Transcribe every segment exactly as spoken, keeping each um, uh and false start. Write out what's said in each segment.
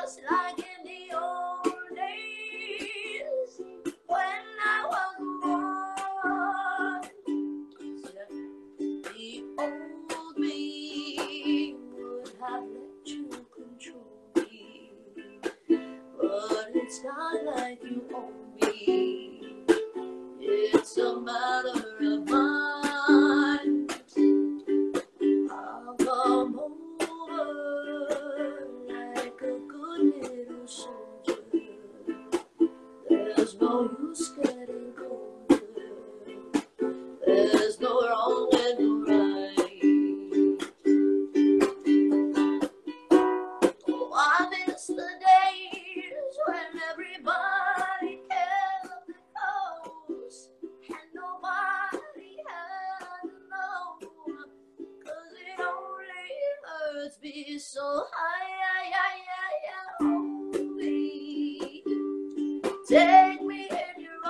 just like in the old days when I was born. The old me would have let you control me, but it's not like you own me. It's a matter of mind. I'll come over like a good little soldier. There's no use getting colder. There's no wrong and no right. Oh, I miss the days when everybody kept the coast and nobody had to know, 'cause it only hurts me so high. Hold me, take me in your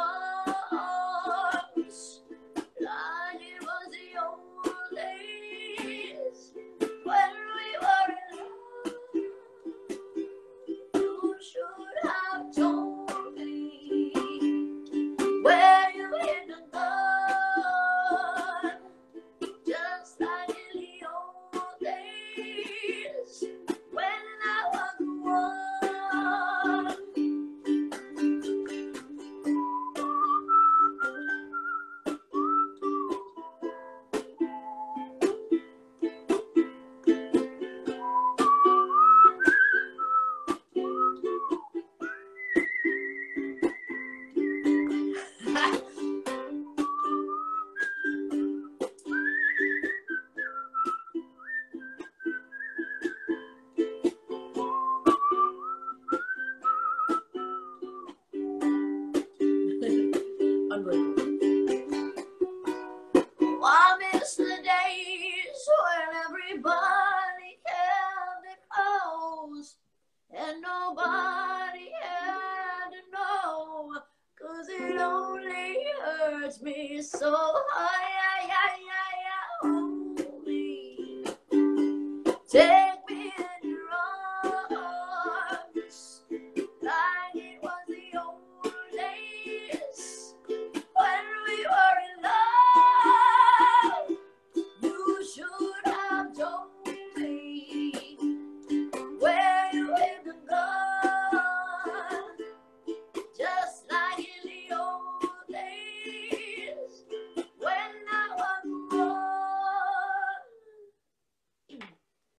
arms like it was the old days when we were in love. You should have told me where you hid the gun, just like in the old days when I was one. I miss the days when everybody kept it close and nobody had to know, 'cause it only hurts me so high.